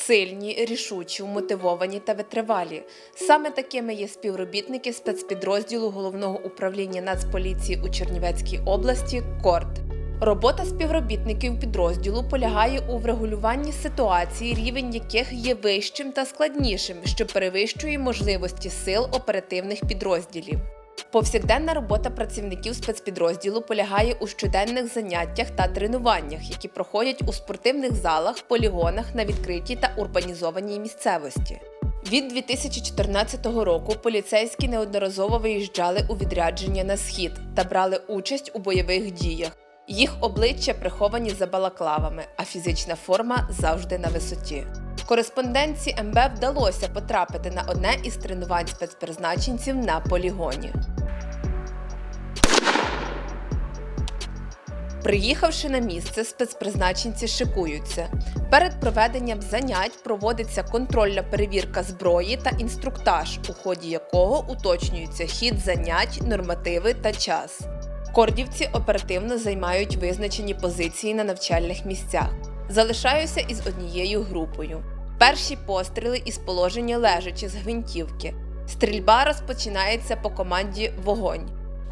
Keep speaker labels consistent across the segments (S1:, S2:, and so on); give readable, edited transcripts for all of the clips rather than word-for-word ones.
S1: Сильні, рішучі, вмотивовані та витривалі. Саме такими є співробітники спецпідрозділу Головного управління Нацполіції у Чернівецькій області «КОРД». Робота співробітників підрозділу полягає у врегулюванні ситуацій, рівень яких є вищим та складнішим, що перевищує можливості сил оперативних підрозділів. Повсякденна робота працівників спецпідрозділу полягає у щоденних заняттях та тренуваннях, які проходять у спортивних залах, полігонах на відкритій та урбанізованій місцевості. Від 2014 року поліцейські неодноразово виїжджали у відрядження на Схід та брали участь у бойових діях. Їх обличчя приховані за балаклавами, а фізична форма завжди на висоті. Кореспондентці МБ вдалося потрапити на одне із тренувань спецпризначенців на полігоні. Приїхавши на місце, спецпризначенці шикуються. Перед проведенням занять проводиться контрольна перевірка зброї та інструктаж, у ході якого уточнюється хід занять, нормативи та час. Кордівці оперативно займають визначені позиції на навчальних місцях. Залишаюся із однією групою. Перші постріли із положення лежачи з гвинтівки. Стрільба розпочинається по команді «Вогонь».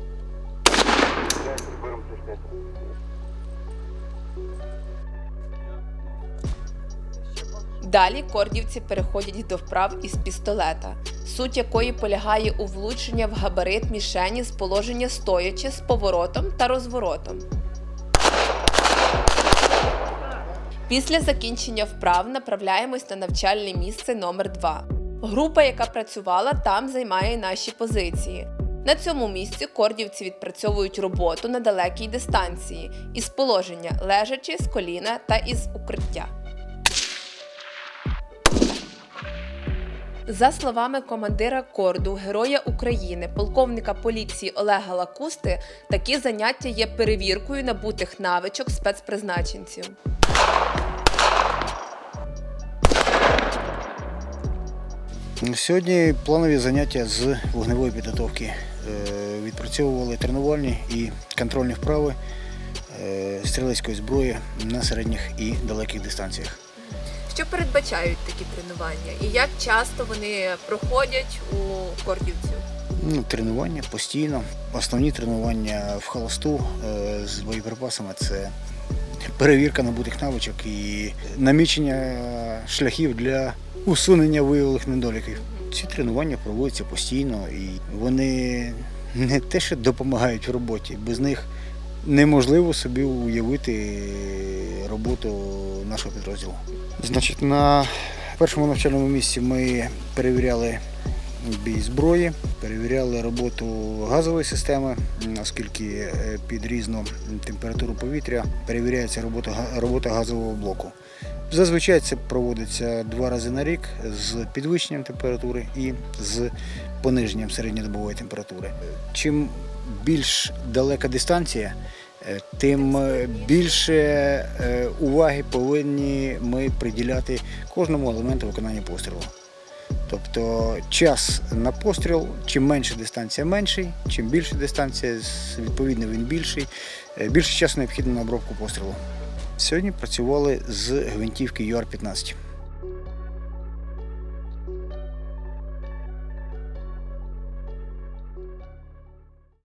S1: Далі кордівці переходять до вправ із пістолета, суть якої полягає у влученні в габарит мішені з положення стоячи з поворотом та розворотом. Після закінчення вправ направляємось на навчальне місце номер 2. Група, яка працювала там, займає наші позиції. На цьому місці кордівці відпрацьовують роботу на далекій дистанції із положення лежачи, з коліна та із укриття. За словами командира КОРДу, Героя України, полковника поліції Олега Лакусти, такі заняття є перевіркою набутих навичок спецпризначенців.
S2: Сьогодні планові заняття з вогневої підготовки. Відпрацьовували тренувальні і контрольні вправи стрілецької зброї на середніх і далеких дистанціях.
S1: Що передбачають такі тренування і як часто вони проходять у кордівців?
S2: Тренування постійно. Основні тренування в холосту з боєприпасами – це перевірка набутих навичок і намічення шляхів для усунення виявлених недоліків. Ці тренування проводяться постійно і вони не те, що допомагають в роботі, без них неможливо собі уявити роботу нашого підрозділу. Значить, на першому навчальному місці ми перевіряли бій зброї, перевіряли роботу газової системи, оскільки під різну температуру повітря перевіряється робота газового блоку. Зазвичай це проводиться 2 рази на рік з підвищенням температури і з пониженням середньодобової температури. Чим більш далека дистанція, тим більше уваги повинні ми приділяти кожному елементу виконання пострілу. Тобто час на постріл, чим менша дистанція менший, чим більша дистанція, відповідно він більший, більше часу необхідно на обробку пострілу. Сьогодні працювали з гвинтівки ЮАР-15.